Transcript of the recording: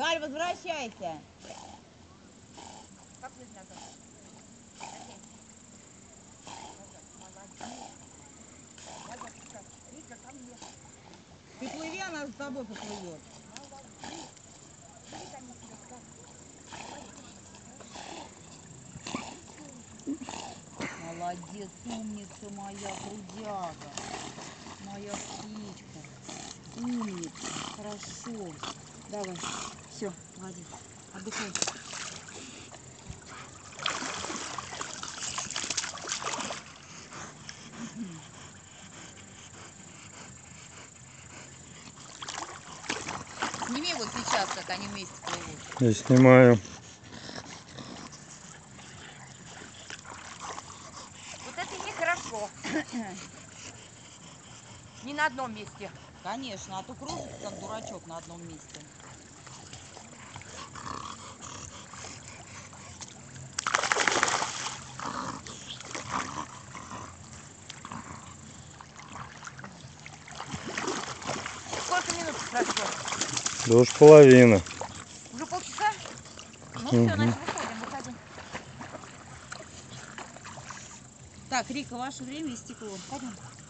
Галь, возвращайся. Поплыть надо. Рика, ко мне. Ты плыви, она за тобой поплывет. Молодец, умница моя, трудяга. Моя птичка. Умница. Хорошо. Давай. Все, молодец. Отдыхай. Сними вот сейчас, как они вместе плывут. Я снимаю. Вот это нехорошо. Не на одном месте. Конечно, а то кружится, как дурачок на одном месте. Сколько минут прошло? 2,5. Уже полчаса? Ну все, значит, выходим. Так, Рика, ваше время истекло. Пойдем.